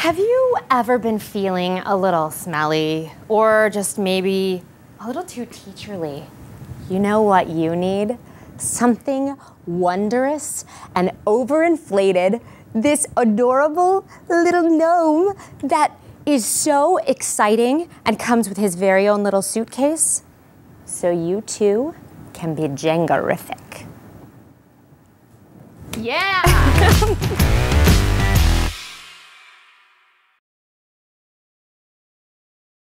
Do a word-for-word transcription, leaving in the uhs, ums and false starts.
Have you ever been feeling a little smelly or just maybe a little too teacherly? You know what you need? Something wondrous and overinflated. This adorable little gnome that is so exciting and comes with his very own little suitcase. So you too can be jenga-riffic. Yeah!